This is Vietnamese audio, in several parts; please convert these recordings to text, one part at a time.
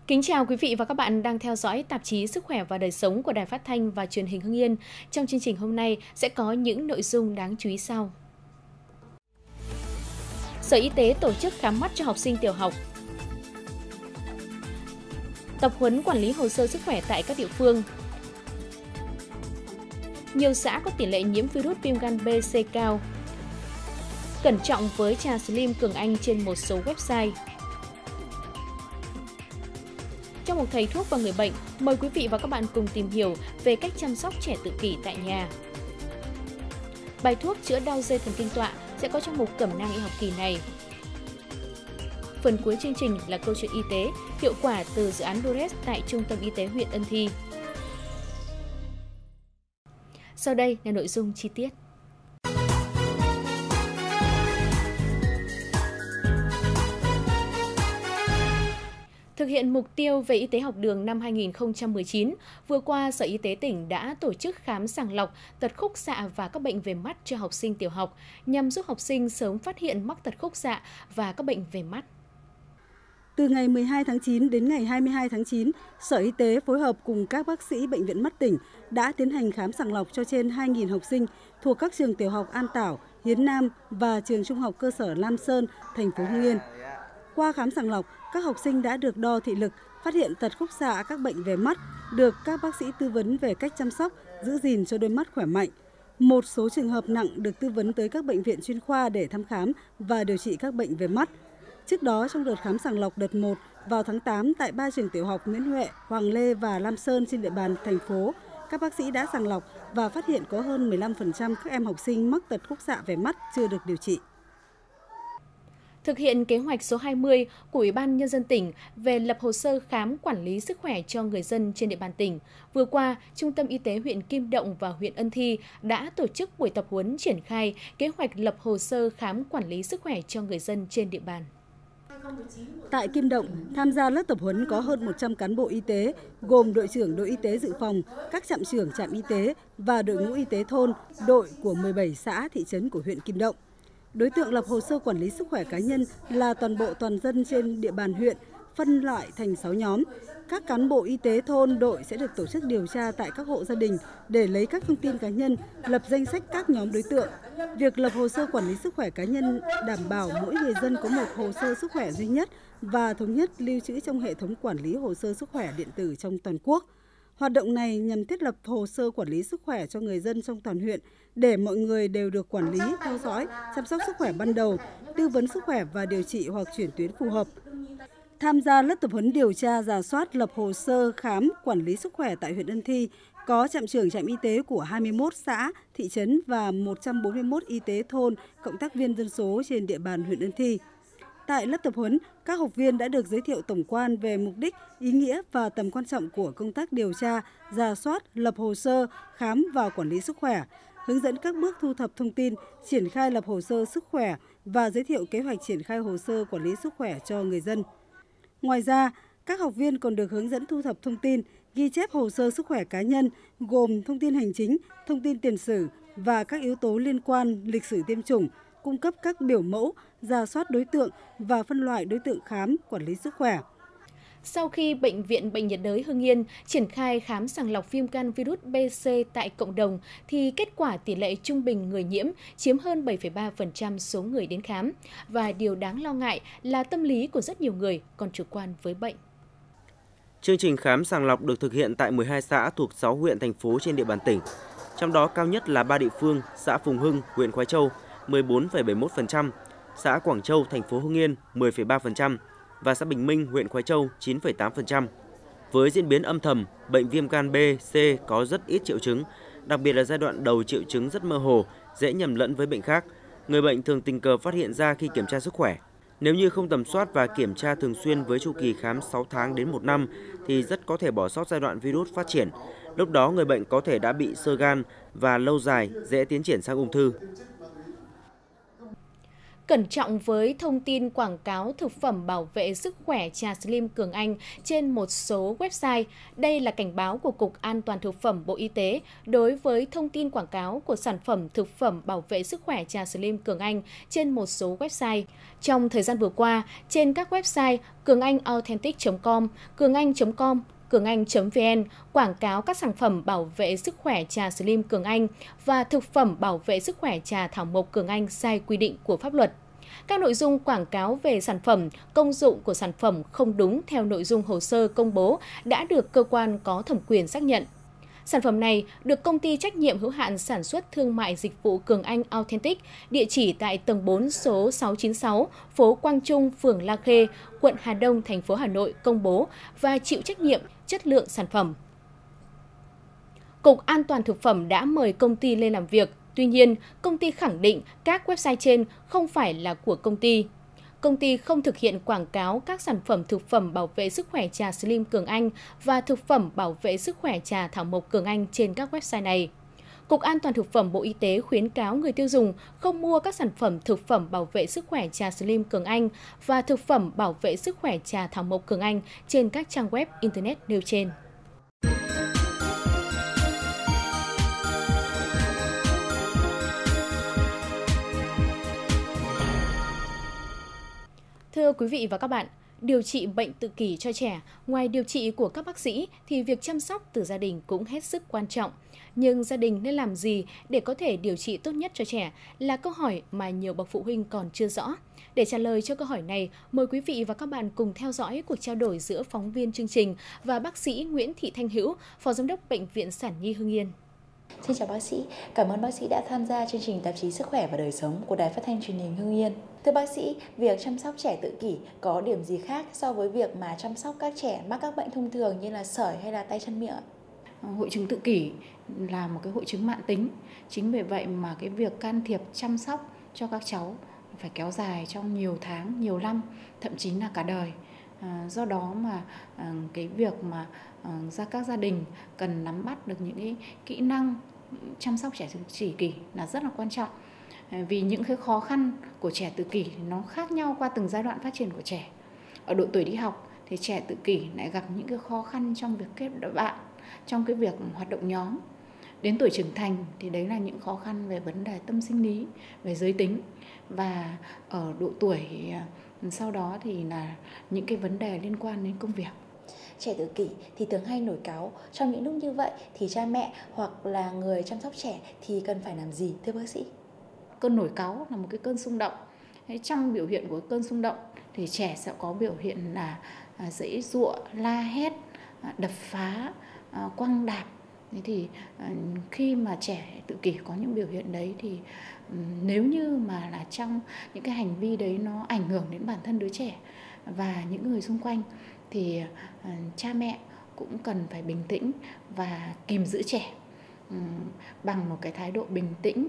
Kính chào quý vị và các bạn đang theo dõi tạp chí Sức khỏe và đời sống của Đài Phát thanh và Truyền hình Hưng Yên. Trong chương trình hôm nay sẽ có những nội dung đáng chú ý sau. Sở Y tế tổ chức khám mắt cho học sinh tiểu học. Tập huấn quản lý hồ sơ sức khỏe tại các địa phương. Nhiều xã có tỷ lệ nhiễm virus viêm gan B, C cao. Cẩn trọng với trà Slim Cường Anh trên một số website. Trong một thầy thuốc và người bệnh, mời quý vị và các bạn cùng tìm hiểu về cách chăm sóc trẻ tự kỷ tại nhà. Bài thuốc chữa đau dây thần kinh tọa sẽ có trong mục cẩm nang y học kỳ này. Phần cuối chương trình là câu chuyện y tế, hiệu quả từ dự án DORES tại Trung tâm Y tế huyện Ân Thi. Sau đây là nội dung chi tiết. Thực hiện mục tiêu về y tế học đường năm 2019, vừa qua Sở Y tế tỉnh đã tổ chức khám sàng lọc tật khúc xạ và các bệnh về mắt cho học sinh tiểu học nhằm giúp học sinh sớm phát hiện mắc tật khúc xạ và các bệnh về mắt. Từ ngày 12 tháng 9 đến ngày 22 tháng 9, Sở Y tế phối hợp cùng các bác sĩ Bệnh viện Mắt tỉnh đã tiến hành khám sàng lọc cho trên 2.000 học sinh thuộc các trường tiểu học An Tảo, Hiến Nam và trường trung học cơ sở Lam Sơn, thành phố Hưng Yên. Qua khám sàng lọc, các học sinh đã được đo thị lực, phát hiện tật khúc xạ, các bệnh về mắt, được các bác sĩ tư vấn về cách chăm sóc, giữ gìn cho đôi mắt khỏe mạnh. Một số trường hợp nặng được tư vấn tới các bệnh viện chuyên khoa để thăm khám và điều trị các bệnh về mắt. Trước đó, trong đợt khám sàng lọc đợt 1 vào tháng 8 tại 3 trường tiểu học Nguyễn Huệ, Hoàng Lê và Lam Sơn trên địa bàn thành phố, các bác sĩ đã sàng lọc và phát hiện có hơn 15% các em học sinh mắc tật khúc xạ về mắt chưa được điều trị. Thực hiện kế hoạch số 20 của Ủy ban Nhân dân tỉnh về lập hồ sơ khám quản lý sức khỏe cho người dân trên địa bàn tỉnh, vừa qua, Trung tâm Y tế huyện Kim Động và huyện Ân Thi đã tổ chức buổi tập huấn triển khai kế hoạch lập hồ sơ khám quản lý sức khỏe cho người dân trên địa bàn. Tại Kim Động, tham gia lớp tập huấn có hơn 100 cán bộ y tế, gồm đội trưởng đội y tế dự phòng, các trạm trưởng trạm y tế và đội ngũ y tế thôn, đội của 17 xã, thị trấn của huyện Kim Động. Đối tượng lập hồ sơ quản lý sức khỏe cá nhân là toàn bộ toàn dân trên địa bàn huyện, phân loại thành 6 nhóm. Các cán bộ y tế thôn, đội sẽ được tổ chức điều tra tại các hộ gia đình để lấy các thông tin cá nhân, lập danh sách các nhóm đối tượng. Việc lập hồ sơ quản lý sức khỏe cá nhân đảm bảo mỗi người dân có một hồ sơ sức khỏe duy nhất và thống nhất lưu trữ trong hệ thống quản lý hồ sơ sức khỏe điện tử trong toàn quốc. Hoạt động này nhằm thiết lập hồ sơ quản lý sức khỏe cho người dân trong toàn huyện để mọi người đều được quản lý, theo dõi, chăm sóc sức khỏe ban đầu, tư vấn sức khỏe và điều trị hoặc chuyển tuyến phù hợp. Tham gia lớp tập huấn điều tra, rà soát, lập hồ sơ khám quản lý sức khỏe tại huyện Ân Thi có trạm trưởng trạm y tế của 21 xã, thị trấn và 141 y tế thôn, cộng tác viên dân số trên địa bàn huyện Ân Thi. Tại lớp tập huấn, các học viên đã được giới thiệu tổng quan về mục đích, ý nghĩa và tầm quan trọng của công tác điều tra, rà soát, lập hồ sơ, khám và quản lý sức khỏe, hướng dẫn các bước thu thập thông tin, triển khai lập hồ sơ sức khỏe và giới thiệu kế hoạch triển khai hồ sơ quản lý sức khỏe cho người dân. Ngoài ra, các học viên còn được hướng dẫn thu thập thông tin, ghi chép hồ sơ sức khỏe cá nhân, gồm thông tin hành chính, thông tin tiền sử và các yếu tố liên quan lịch sử tiêm chủng, cung cấp các biểu mẫu, rà soát đối tượng và phân loại đối tượng khám, quản lý sức khỏe. Sau khi Bệnh viện Bệnh nhiệt đới Hưng Yên triển khai khám sàng lọc viêm gan virus B, C tại cộng đồng, thì kết quả tỷ lệ trung bình người nhiễm chiếm hơn 7,3% số người đến khám. Và điều đáng lo ngại là tâm lý của rất nhiều người còn chủ quan với bệnh. Chương trình khám sàng lọc được thực hiện tại 12 xã thuộc 6 huyện, thành phố trên địa bàn tỉnh. Trong đó cao nhất là 3 địa phương, xã Phùng Hưng, huyện Khoái Châu, 14,71%, xã Quảng Châu, thành phố Hưng Yên, 10,3%, và xã Bình Minh, huyện Khoái Châu, 9,8%. Với diễn biến âm thầm, bệnh viêm gan B, C có rất ít triệu chứng, đặc biệt là giai đoạn đầu triệu chứng rất mơ hồ, dễ nhầm lẫn với bệnh khác. Người bệnh thường tình cờ phát hiện ra khi kiểm tra sức khỏe. Nếu như không tầm soát và kiểm tra thường xuyên với chu kỳ khám 6 tháng đến 1 năm thì rất có thể bỏ sót giai đoạn virus phát triển. Lúc đó người bệnh có thể đã bị xơ gan và lâu dài dễ tiến triển sang ung thư. Cẩn trọng với thông tin quảng cáo thực phẩm bảo vệ sức khỏe trà Slim Cường Anh trên một số website. Đây là cảnh báo của Cục An toàn Thực phẩm Bộ Y tế đối với thông tin quảng cáo của sản phẩm thực phẩm bảo vệ sức khỏe trà Slim Cường Anh trên một số website. Trong thời gian vừa qua, trên các website cường-anh-authentic.com, cường-anh.com, cường-anh.vn quảng cáo các sản phẩm bảo vệ sức khỏe trà Slim Cường Anh và thực phẩm bảo vệ sức khỏe trà thảo mộc Cường Anh sai quy định của pháp luật. Các nội dung quảng cáo về sản phẩm, công dụng của sản phẩm không đúng theo nội dung hồ sơ công bố đã được cơ quan có thẩm quyền xác nhận. Sản phẩm này được công ty trách nhiệm hữu hạn sản xuất thương mại dịch vụ Cường Anh Authentic, địa chỉ tại tầng 4 số 696, phố Quang Trung, phường La Khê, quận Hà Đông, thành phố Hà Nội công bố và chịu trách nhiệm chất lượng sản phẩm. Cục An toàn Thực phẩm đã mời công ty lên làm việc. Tuy nhiên, công ty khẳng định các website trên không phải là của công ty. Công ty không thực hiện quảng cáo các sản phẩm thực phẩm bảo vệ sức khỏe trà Slim Cường Anh và thực phẩm bảo vệ sức khỏe trà thảo mộc Cường Anh trên các website này. Cục An toàn Thực phẩm Bộ Y tế khuyến cáo người tiêu dùng không mua các sản phẩm thực phẩm bảo vệ sức khỏe trà Slim Cường Anh và thực phẩm bảo vệ sức khỏe trà thảo mộc Cường Anh trên các trang web Internet nêu trên. Thưa quý vị và các bạn, điều trị bệnh tự kỷ cho trẻ, ngoài điều trị của các bác sĩ thì việc chăm sóc từ gia đình cũng hết sức quan trọng. Nhưng gia đình nên làm gì để có thể điều trị tốt nhất cho trẻ là câu hỏi mà nhiều bậc phụ huynh còn chưa rõ. Để trả lời cho câu hỏi này, mời quý vị và các bạn cùng theo dõi cuộc trao đổi giữa phóng viên chương trình và bác sĩ Nguyễn Thị Thanh Hữu, Phó Giám đốc Bệnh viện Sản Nhi Hưng Yên. Xin chào bác sĩ, cảm ơn bác sĩ đã tham gia chương trình tạp chí Sức khỏe và đời sống của Đài Phát thanh Truyền hình Hưng Yên. Thưa bác sĩ, việc chăm sóc trẻ tự kỷ có điểm gì khác so với việc mà chăm sóc các trẻ mắc các bệnh thông thường như là sởi hay là tay chân miệng ạ? Hội chứng tự kỷ là một cái hội chứng mãn tính. Chính vì vậy mà cái việc can thiệp chăm sóc cho các cháu phải kéo dài trong nhiều tháng, nhiều năm, thậm chí là cả đời. Do đó mà cái việc mà các gia đình cần nắm bắt được những cái kỹ năng chăm sóc trẻ tự kỷ là rất là quan trọng. Vì những cái khó khăn của trẻ tự kỷ nó khác nhau qua từng giai đoạn phát triển của trẻ. Ở độ tuổi đi học thì trẻ tự kỷ lại gặp những cái khó khăn trong việc kết bạn, trong cái việc hoạt động nhóm. Đến tuổi trưởng thành thì đấy là những khó khăn về vấn đề tâm sinh lý, về giới tính. Và ở độ tuổi sau đó thì là những cái vấn đề liên quan đến công việc. Trẻ tự kỷ thì thường hay nổi cáu. Trong những lúc như vậy thì cha mẹ hoặc là người chăm sóc trẻ thì cần phải làm gì thưa bác sĩ? Cơn nổi cáu là một cái cơn xung động. Trong biểu hiện của cơn xung động thì trẻ sẽ có biểu hiện là giãy giụa, la hét, đập phá, quăng đạp. Thế thì khi mà trẻ tự kỷ có những biểu hiện đấy thì nếu như mà là trong những cái hành vi đấy nó ảnh hưởng đến bản thân đứa trẻ và những người xung quanh thì cha mẹ cũng cần phải bình tĩnh và kìm giữ trẻ bằng một cái thái độ bình tĩnh,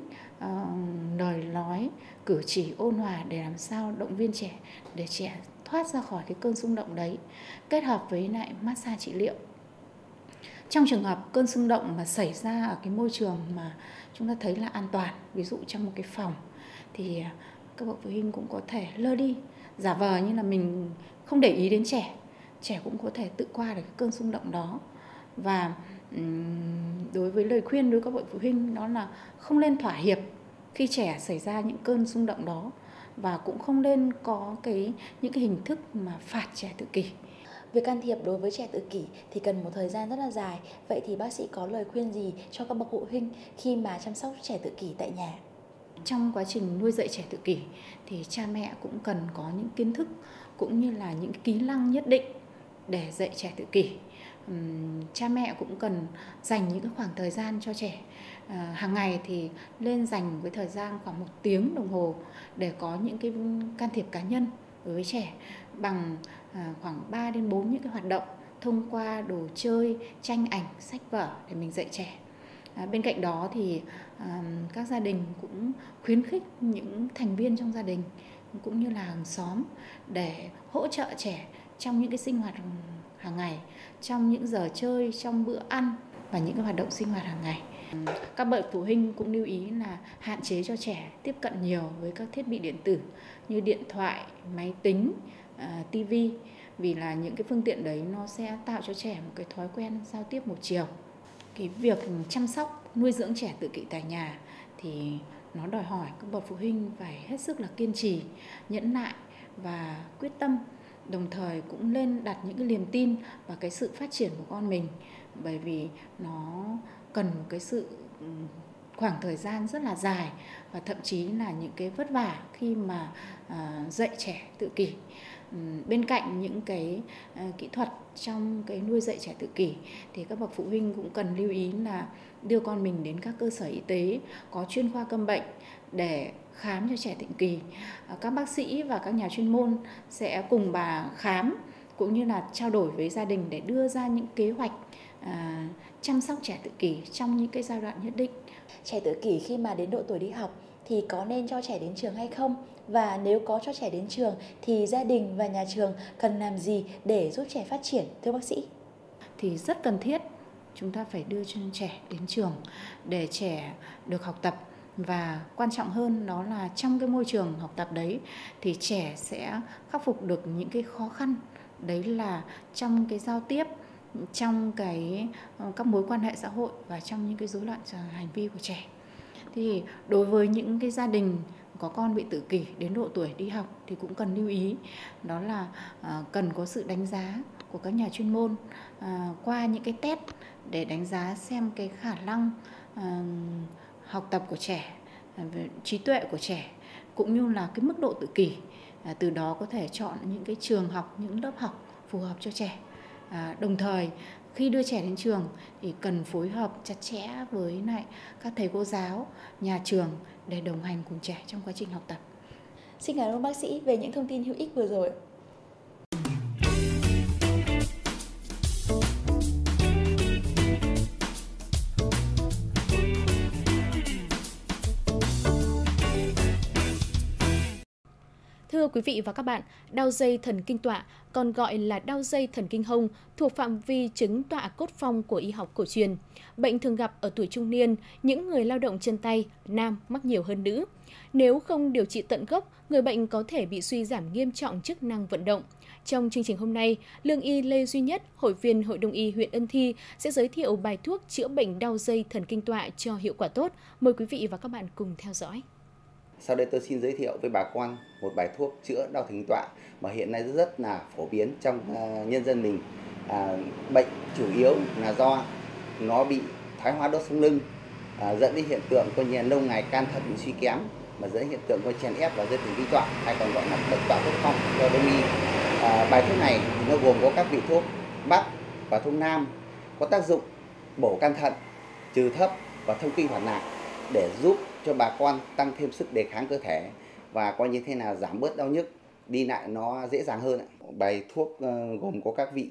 lời nói, cử chỉ ôn hòa để làm sao động viên trẻ để trẻ thoát ra khỏi cái cơn xung động đấy, kết hợp với lại massage trị liệu. Trong trường hợp cơn xung động mà xảy ra ở cái môi trường mà chúng ta thấy là an toàn, ví dụ trong một cái phòng, thì các bậc phụ huynh cũng có thể lơ đi, giả vờ như là mình không để ý đến trẻ. Trẻ cũng có thể tự qua được cái cơn xung động đó. Và đối với lời khuyên đối với các bậc phụ huynh đó là không nên thỏa hiệp khi trẻ xảy ra những cơn xung động đó, và cũng không nên có những cái hình thức mà phạt trẻ tự kỷ. Việc can thiệp đối với trẻ tự kỷ thì cần một thời gian rất là dài. Vậy thì bác sĩ có lời khuyên gì cho các bậc phụ huynh khi mà chăm sóc trẻ tự kỷ tại nhà? Trong quá trình nuôi dạy trẻ tự kỷ thì cha mẹ cũng cần có những kiến thức cũng như là những kỹ năng nhất định để dạy trẻ tự kỷ. Cha mẹ cũng cần dành những cái khoảng thời gian cho trẻ. Hàng ngày thì lên dành cái thời gian khoảng 1 tiếng đồng hồ để có những cái can thiệp cá nhân đối với trẻ bằng khoảng 3 đến 4 những cái hoạt động thông qua đồ chơi, tranh ảnh, sách vở để mình dạy trẻ. Bên cạnh đó thì các gia đình cũng khuyến khích những thành viên trong gia đình cũng như là hàng xóm để hỗ trợ trẻ trong những cái sinh hoạt hàng ngày, trong những giờ chơi, trong bữa ăn và những cái hoạt động sinh hoạt hàng ngày. Các bậc phụ huynh cũng lưu ý là hạn chế cho trẻ tiếp cận nhiều với các thiết bị điện tử như điện thoại, máy tính, tivi, vì là những cái phương tiện đấy nó sẽ tạo cho trẻ một cái thói quen giao tiếp một chiều. Cái việc chăm sóc, nuôi dưỡng trẻ tự kỷ tại nhà thì nó đòi hỏi các bậc phụ huynh phải hết sức là kiên trì, nhẫn nại và quyết tâm, đồng thời cũng nên đặt những cái niềm tin vào cái sự phát triển của con mình, bởi vì nó cần một cái sự khoảng thời gian rất là dài và thậm chí là những cái vất vả khi mà dạy trẻ tự kỷ. Bên cạnh những cái kỹ thuật trong cái nuôi dạy trẻ tự kỷ thì các bậc phụ huynh cũng cần lưu ý là đưa con mình đến các cơ sở y tế có chuyên khoa câm bệnh để khám cho trẻ định kỳ. Các bác sĩ và các nhà chuyên môn sẽ cùng bà khám cũng như là trao đổi với gia đình để đưa ra những kế hoạch chăm sóc trẻ tự kỷ trong những cái giai đoạn nhất định. Trẻ tự kỷ khi mà đến độ tuổi đi học thì có nên cho trẻ đến trường hay không? Và nếu có cho trẻ đến trường thì gia đình và nhà trường cần làm gì để giúp trẻ phát triển, thưa bác sĩ? Thì rất cần thiết chúng ta phải đưa cho trẻ đến trường để trẻ được học tập, và quan trọng hơn đó là trong cái môi trường học tập đấy thì trẻ sẽ khắc phục được những cái khó khăn, đấy là trong cái giao tiếp, trong các mối quan hệ xã hội và trong những cái rối loạn hành vi của trẻ. Thì đối với những cái gia đình có con bị tự kỷ đến độ tuổi đi học thì cũng cần lưu ý đó là cần có sự đánh giá của các nhà chuyên môn qua những cái test để đánh giá xem cái khả năng học tập của trẻ, trí tuệ của trẻ cũng như là cái mức độ tự kỷ. Từ đó có thể chọn những cái trường học, những lớp học phù hợp cho trẻ. Đồng thời khi đưa trẻ đến trường thì cần phối hợp chặt chẽ với lại các thầy cô giáo, nhà trường để đồng hành cùng trẻ trong quá trình học tập. Xin cảm ơn bác sĩ về những thông tin hữu ích vừa rồi. Thưa quý vị và các bạn, đau dây thần kinh tọa, còn gọi là đau dây thần kinh hông, thuộc phạm vi chứng tọa cốt phong của y học cổ truyền. Bệnh thường gặp ở tuổi trung niên, những người lao động chân tay, nam mắc nhiều hơn nữ. Nếu không điều trị tận gốc, người bệnh có thể bị suy giảm nghiêm trọng chức năng vận động. Trong chương trình hôm nay, Lương y Lê Duy Nhất, hội viên Hội Đông y huyện Ân Thi sẽ giới thiệu bài thuốc chữa bệnh đau dây thần kinh tọa cho hiệu quả tốt. Mời quý vị và các bạn cùng theo dõi. Sau đây tôi xin giới thiệu với bà con một bài thuốc chữa đau thần kinh tọa mà hiện nay rất là phổ biến trong nhân dân mình. Bệnh chủ yếu là do nó bị thoái hóa đốt sống lưng, dẫn đến hiện tượng coi như lâu ngày can thận bị suy kém, mà dẫn đến hiện tượng coi chèn ép vào dây thần kinh tọa, hay còn gọi là bệnh tọa cốt phong theo Đông y. Bài thuốc này thì nó gồm có các vị thuốc Bắc và thuốc Nam, có tác dụng bổ can thận, trừ thấp và thông kinh hoạt nạp để giúp cho bà con tăng thêm sức đề kháng cơ thể và coi như thế nào giảm bớt đau nhức, đi lại nó dễ dàng hơn. Bài thuốc gồm có các vị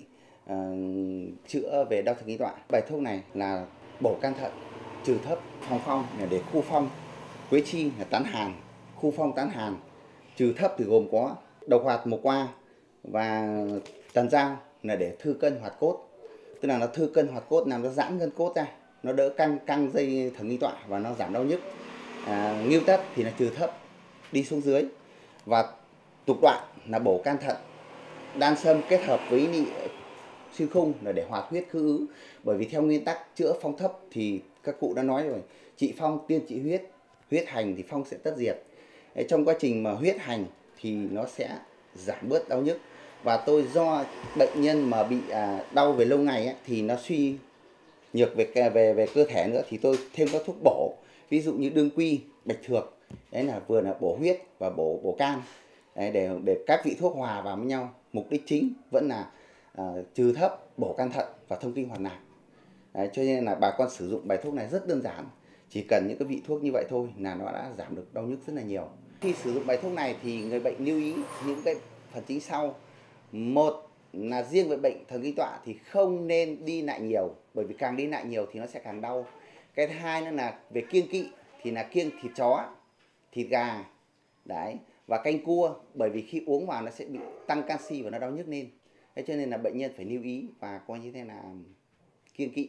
chữa về đau thần kinh tọa. Bài thuốc này là bổ can thận, trừ thấp, phòng phong là để khu phong, quế chi là tán hàn, khu phong tán hàn, trừ thấp thì gồm có độc hoạt mộc qua và tần dao là để thư cân hoạt cốt, tức là nó thư cân hoạt cốt, làm nó giãn gân cốt ra, nó đỡ căng dây thần kinh tọa và nó giảm đau nhức. Ngưu tất thì là trừ thấp đi xuống dưới, và tục đoạn là bổ can thận, đan sâm kết hợp với nị xuyên khung là để hoạt huyết khứ ứ. Bởi vì theo nguyên tắc chữa phong thấp thì các cụ đã nói rồi, trị phong tiên trị huyết, huyết hành thì phong sẽ tất diệt. Trong quá trình mà huyết hành thì nó sẽ giảm bớt đau nhức. Và tôi do bệnh nhân mà bị đau về lâu ngày ấy, thì nó suy nhược về cơ thể nữa, thì tôi thêm các thuốc bổ, ví dụ như đương quy, bạch thược, đấy là vừa là bổ huyết và bổ can, đấy, để các vị thuốc hòa vào với nhau. Mục đích chính vẫn là trừ thấp, bổ can thận và thông kinh hoạt nạp. Đấy, cho nên là bà con sử dụng bài thuốc này rất đơn giản, chỉ cần những cái vị thuốc như vậy thôi là nó đã giảm được đau nhức rất là nhiều. Khi sử dụng bài thuốc này thì người bệnh lưu ý những cái phần chính sau. Một là riêng với bệnh thần kinh tọa thì không nên đi lại nhiều, bởi vì càng đi lại nhiều thì nó sẽ càng đau. Cái thứ hai nữa là về kiêng kỵ thì là kiêng thịt chó, thịt gà, đấy, và canh cua, bởi vì khi uống vào nó sẽ bị tăng canxi và nó đau nhức lên. Thế cho nên là bệnh nhân phải lưu ý và coi như thế là kiêng kỵ.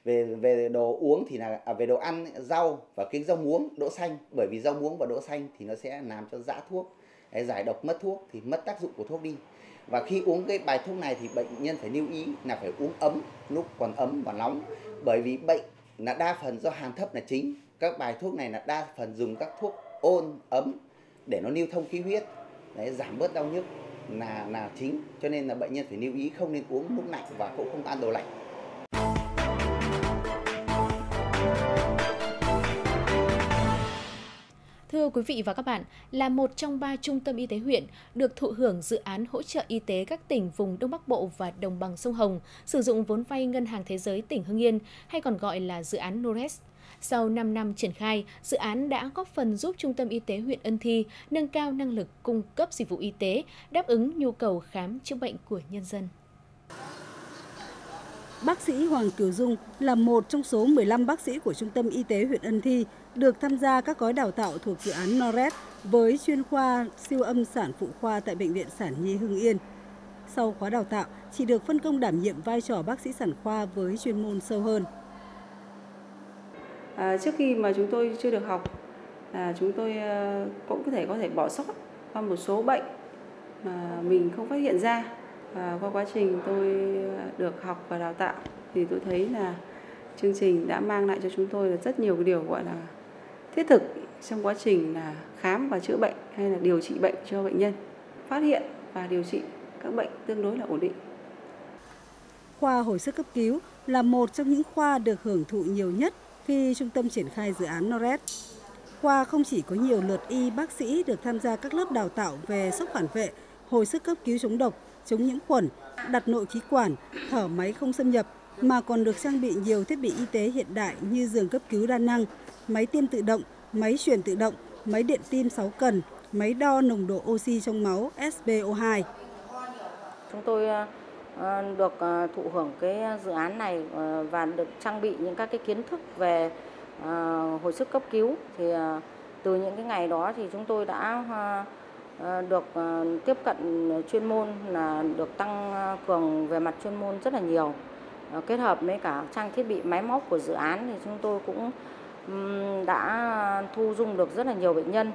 Về đồ uống thì là về đồ ăn, rau và cái rau muống, đỗ xanh, bởi vì rau muống và đỗ xanh thì nó sẽ làm cho giã thuốc, giải độc mất thuốc thì mất tác dụng của thuốc đi. Và khi uống cái bài thuốc này thì bệnh nhân phải lưu ý là phải uống ấm, lúc còn ấm và nóng, bởi vì bệnh là đa phần do hàn thấp là chính. Các bài thuốc này là đa phần dùng các thuốc ôn ấm để nó lưu thông khí huyết, giảm bớt đau nhức là chính, cho nên là bệnh nhân phải lưu ý không nên uống nước lạnh và cũng không ăn đồ lạnh. Thưa quý vị và các bạn, là một trong 3 trung tâm y tế huyện được thụ hưởng dự án hỗ trợ y tế các tỉnh vùng Đông Bắc Bộ và Đồng bằng sông Hồng, sử dụng vốn vay Ngân hàng Thế giới tỉnh Hưng Yên, hay còn gọi là dự án NORES. Sau 5 năm triển khai, dự án đã góp phần giúp Trung tâm Y tế huyện Ân Thi nâng cao năng lực cung cấp dịch vụ y tế, đáp ứng nhu cầu khám chữa bệnh của nhân dân. Bác sĩ Hoàng Kiều Dung là một trong số 15 bác sĩ của Trung tâm Y tế huyện Ân Thi được tham gia các gói đào tạo thuộc dự án NORES với chuyên khoa siêu âm sản phụ khoa tại Bệnh viện Sản Nhi Hưng Yên. Sau khóa đào tạo, chị được phân công đảm nhiệm vai trò bác sĩ sản khoa với chuyên môn sâu hơn. Trước khi mà chúng tôi chưa được học, chúng tôi cũng có thể bỏ sót qua một số bệnh mà mình không phát hiện ra. Qua quá trình tôi được học và đào tạo thì tôi thấy là chương trình đã mang lại cho chúng tôi là rất nhiều điều gọi là thiết thực trong quá trình là khám và chữa bệnh hay là điều trị bệnh cho bệnh nhân, phát hiện và điều trị các bệnh tương đối là ổn định. Khoa hồi sức cấp cứu là một trong những khoa được hưởng thụ nhiều nhất khi trung tâm triển khai dự án NORES. Khoa không chỉ có nhiều lượt y bác sĩ được tham gia các lớp đào tạo về sốc phản vệ, hồi sức cấp cứu chống độc, chống nhiễm khuẩn, đặt nội khí quản, thở máy không xâm nhập, mà còn được trang bị nhiều thiết bị y tế hiện đại như giường cấp cứu đa năng, máy tiêm tự động, máy truyền tự động, máy điện tim 6 cần, máy đo nồng độ oxy trong máu SpO2. Chúng tôi được thụ hưởng cái dự án này và được trang bị những các cái kiến thức về hồi sức cấp cứu. Thì từ những cái ngày đó thì chúng tôi đã được tiếp cận chuyên môn, là được tăng cường về mặt chuyên môn rất là nhiều. Kết hợp với cả trang thiết bị máy móc của dự án thì chúng tôi cũng đã thu dung được rất là nhiều bệnh nhân.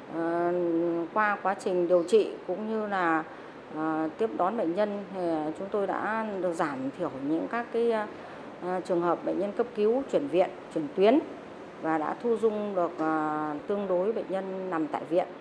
Qua quá trình điều trị cũng như là tiếp đón bệnh nhân thì chúng tôi đã được giảm thiểu những các cái trường hợp bệnh nhân cấp cứu chuyển viện, chuyển tuyến và đã thu dung được tương đối bệnh nhân nằm tại viện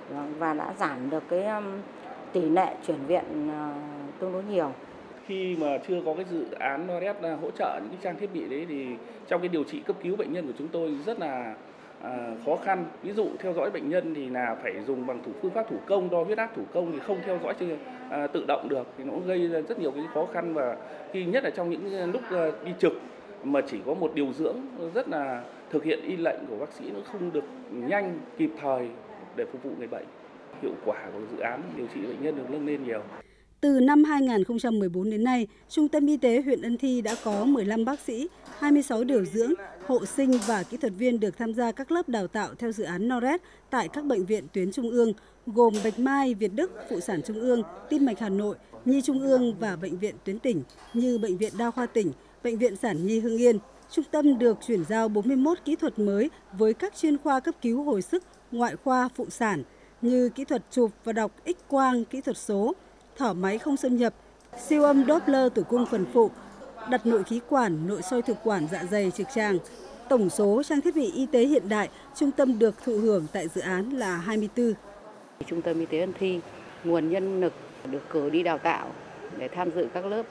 và đã giảm được cái tỷ lệ chuyển viện tương đối nhiều. Khi mà chưa có cái dự án NORES hỗ trợ những cái trang thiết bị đấy thì trong cái điều trị cấp cứu bệnh nhân của chúng tôi rất là khó khăn. Ví dụ theo dõi bệnh nhân thì là phải dùng bằng phương pháp thủ công, đo huyết áp thủ công thì không theo dõi tự động được, thì nó gây ra rất nhiều cái khó khăn. Và khi nhất là trong những lúc đi trực mà chỉ có một điều dưỡng, rất là thực hiện y lệnh của bác sĩ nó không được nhanh kịp thời để phục vụ người bệnh. Hiệu quả của dự án điều trị bệnh nhân được nâng lên nhiều. Từ năm 2014 đến nay, Trung tâm Y tế huyện Ân Thi đã có 15 bác sĩ, 26 điều dưỡng, hộ sinh và kỹ thuật viên được tham gia các lớp đào tạo theo dự án NORES tại các bệnh viện tuyến trung ương, gồm Bạch Mai, Việt Đức, Phụ sản Trung ương, Tim mạch Hà Nội, Nhi Trung ương và bệnh viện tuyến tỉnh như Bệnh viện Đa khoa tỉnh, Bệnh viện Sản Nhi Hưng Yên. Trung tâm được chuyển giao 41 kỹ thuật mới với các chuyên khoa cấp cứu hồi sức, ngoại khoa, phụ sản như kỹ thuật chụp và đọc X-quang, kỹ thuật số, thở máy không xâm nhập, siêu âm Doppler tử cung phần phụ, đặt nội khí quản, nội soi thực quản dạ dày trực tràng. Tổng số trang thiết bị y tế hiện đại trung tâm được thụ hưởng tại dự án là 24. Trung tâm Y tế Ân Thi, nguồn nhân lực được cử đi đào tạo để tham dự các lớp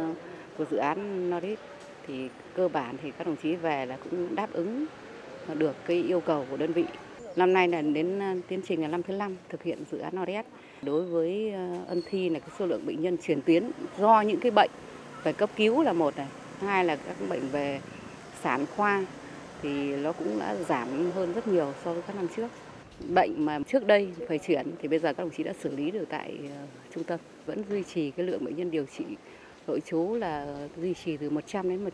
của dự án NORES thì cơ bản thì các đồng chí về là cũng đáp ứng được cái yêu cầu của đơn vị. Năm nay là đến tiến trình là năm thứ 5 thực hiện dự án NORES. Đối với Ân Thi là cái số lượng bệnh nhân chuyển tuyến do những cái bệnh về cấp cứu là một này, hai là các bệnh về sản khoa thì nó cũng đã giảm hơn rất nhiều so với các năm trước. Bệnh mà trước đây phải chuyển thì bây giờ các đồng chí đã xử lý được tại trung tâm, vẫn duy trì cái lượng bệnh nhân điều trị nội trú là duy trì từ 100 đến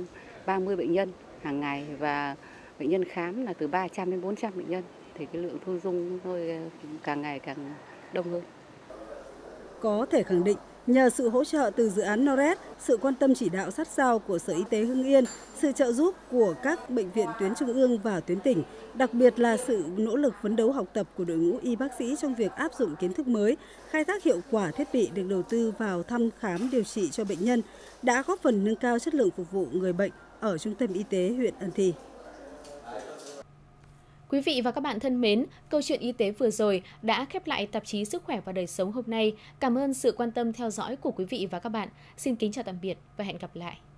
130 bệnh nhân hàng ngày và bệnh nhân khám là từ 300 đến 400 bệnh nhân, thì cái lượng thu dung thôi càng ngày càng đông hơn. Có thể khẳng định, Nhờ sự hỗ trợ từ dự án NORED, sự quan tâm chỉ đạo sát sao của Sở Y tế Hưng Yên, sự trợ giúp của các bệnh viện tuyến trung ương và tuyến tỉnh, đặc biệt là sự nỗ lực phấn đấu học tập của đội ngũ y bác sĩ trong việc áp dụng kiến thức mới, khai thác hiệu quả thiết bị được đầu tư vào thăm khám điều trị cho bệnh nhân, đã góp phần nâng cao chất lượng phục vụ người bệnh ở Trung tâm Y tế huyện Ân Thi. Quý vị và các bạn thân mến, câu chuyện y tế vừa rồi đã khép lại tạp chí Sức khỏe và đời sống hôm nay. Cảm ơn sự quan tâm theo dõi của quý vị và các bạn. Xin kính chào tạm biệt và hẹn gặp lại.